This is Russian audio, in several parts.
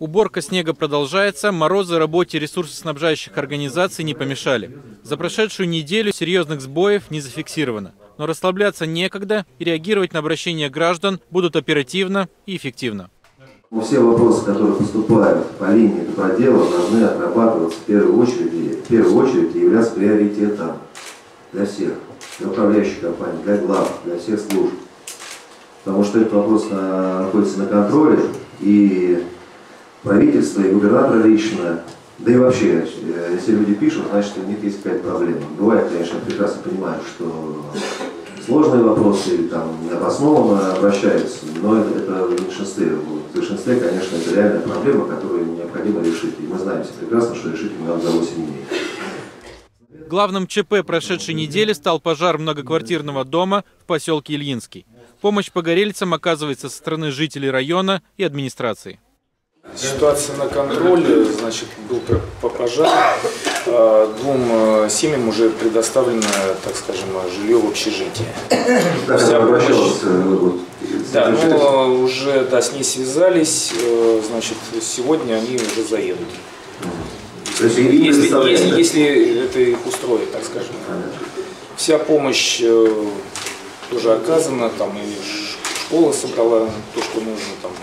Уборка снега продолжается, морозы работе ресурсоснабжающих организаций не помешали. За прошедшую неделю серьезных сбоев не зафиксировано. Но расслабляться некогда и реагировать на обращения граждан будут оперативно и эффективно. Все вопросы, которые поступают по линии добродела, должны отрабатываться в первую очередь и являться приоритетом для всех, для управляющих компаний, для глав, для всех служб. Потому что этот вопрос находится на контроле, и правительство, и губернатор лично, да и вообще, если люди пишут, значит, у них есть какая-то проблема. Бывает, конечно, я прекрасно понимаю, что сложные вопросы или там необоснованно обращаются, но это в меньшинстве. В большинстве, конечно, это реальная проблема, которую необходимо решить. И мы знаем все прекрасно, что решить ее надо за 8 дней. Главным ЧП прошедшей недели стал пожар многоквартирного дома в поселке Ильинский. Помощь погорельцам оказывается со стороны жителей района и администрации. Ситуация на контроле, значит, был пожар. Двум семьям уже предоставлено, так скажем, жилье в общежитии. Вся помощь, да, но уже с ней связались, значит, сегодня они уже заедут. Если это их устроит, так скажем. Вся помощь тоже оказана, там и школа собрала то, что нужно, там.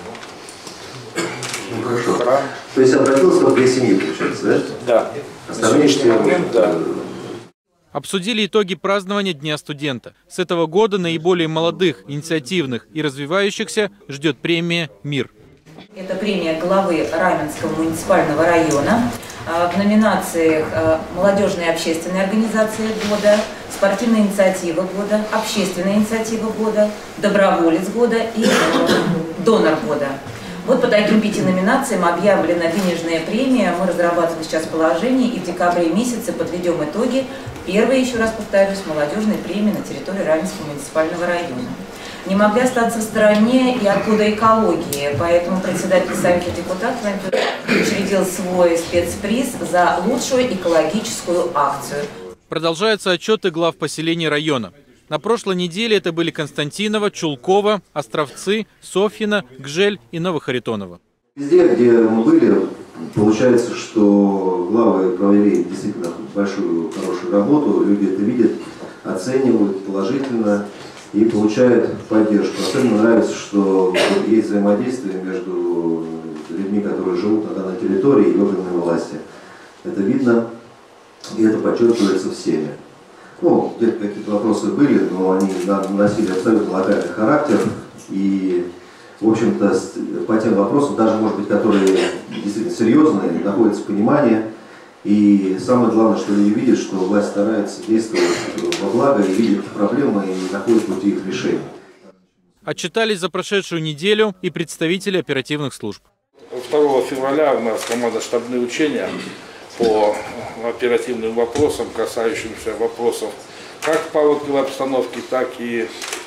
Хорошо. То есть обратилось только две семьи, получается, да? Да. Остальные момент, да. Обсудили итоги празднования Дня студента. С этого года наиболее молодых, инициативных и развивающихся ждет премия «Мир». Это премия главы Раменского муниципального района в номинациях «Молодежная и общественная организация года», «Спортивная инициатива года», «Общественная инициатива года», «Доброволец года» и «Донор года». Вот по таким 5 номинациям объявлена денежная премия. Мы разрабатываем сейчас положение и в декабре месяце подведем итоги. Первая, еще раз повторюсь, молодежной премии на территории Раменского муниципального района. Не могли остаться в стороне и оттуда экологии, поэтому председатель Совета депутатов учредил свой спецприз за лучшую экологическую акцию. Продолжаются отчеты глав поселений района. На прошлой неделе это были Константиново, Чулково, Островцы, Софьино, Гжель и Новохаритоново. Везде, где мы были, получается, что главы провели действительно большую, хорошую работу, люди это видят, оценивают положительно и получают поддержку. Особенно нравится, что есть взаимодействие между людьми, которые живут на данной территории, и органами власти. Это видно, и это подчеркивается всеми. Ну, где-то какие-то вопросы были, но они носили абсолютно локальный характер. И, в общем-то, по тем вопросам, даже, может быть, которые действительно серьезные, находится понимание. И самое главное, что люди видят, что власть старается действовать во благо и видит проблемы и находит пути их решения. Отчитались за прошедшую неделю и представители оперативных служб. 2 февраля у нас командно-штабные учения по оперативным вопросам, касающимся вопросов как паводковой обстановки, так и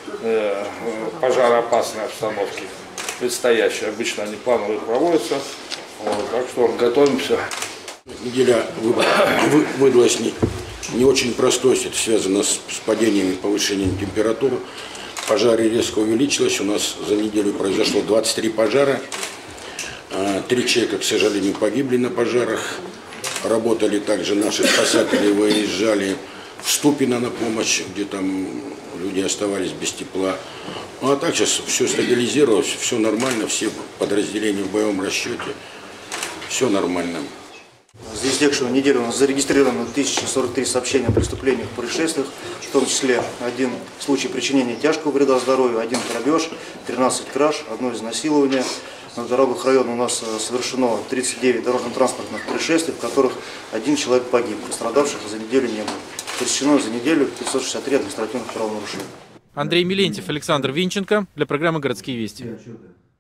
пожароопасной обстановки предстоящей. Обычно они плановые проводятся, так что готовимся. Неделя выдалась не очень простой, это связано с падением и повышением температуры. Пожары резко увеличилось, у нас за неделю произошло 23 пожара, 3 человека, к сожалению, погибли на пожарах. Работали также наши спасатели, выезжали в Ступино на помощь, где там люди оставались без тепла. Ну а так сейчас все стабилизировалось, все нормально, все подразделения в боевом расчете, все нормально. За истекшую неделю у нас зарегистрировано 1043 сообщения о преступлениях и происшествиях, в том числе 1 случай причинения тяжкого вреда здоровью, 1 грабеж, 13 краж, 1 изнасилование. На дорогах района у нас совершено 39 дорожно-транспортных происшествий, в которых 1 человек погиб. Пострадавших за неделю не было. Пресечено за неделю 563 административных правонарушений. Андрей Милентьев, Александр Винченко для программы «Городские вести».